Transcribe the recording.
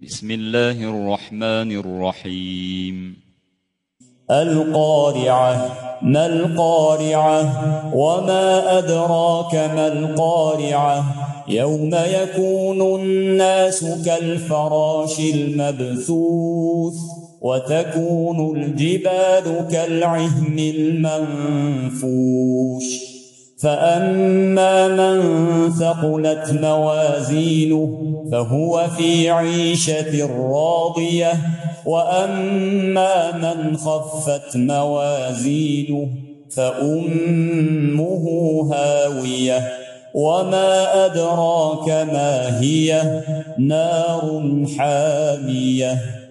بسم الله الرحمن الرحيم. القارعة. ما القارعة؟ وما أدراك ما القارعة؟ يوم يكون الناس كالفراش المبثوث وتكون الجبال كالعهن المنفوش فأما من ثقلت موازينه فهو في عيشة راضية وأما من خفت موازينه فأمه هاوية وما أدراك ما هي؟ نار حامية.